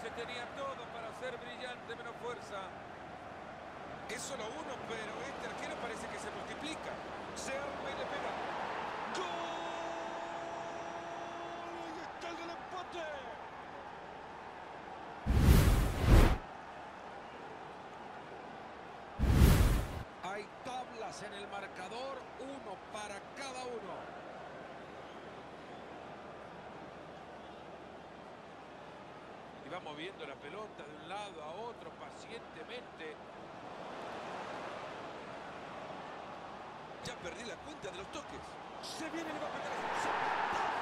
se tenía todo para ser brillante, menos fuerza. Es solo uno, pero este arquero parece que se multiplica. Se arma y le pega. ¡Gol! ¡Ahí está el del empate! Hay tablas en el marcador, uno para cada uno. Y va moviendo la pelota de un lado a otro pacientemente. Ya perdí la cuenta de los toques. Se viene, le va a pegar.